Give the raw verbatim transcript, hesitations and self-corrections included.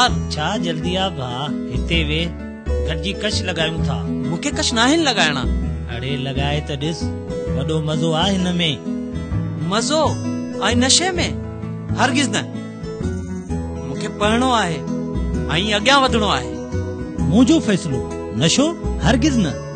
यार छा जल्दी आ भा हिते वे गॾिजी कश लॻायूं था। मूंखे कश नाहिनि लॻाइणा। अड़े लॻाए त ॾिस, वॾो मज़ो आहे हिन में। मज़ो ऐं नशे में? हरगिज़ न। मूंखे पढ़णो आहे ऐं अॻियां वधणो आहे। मुंहिंजो फ़ैसिलो, नशो हरगिज़ न।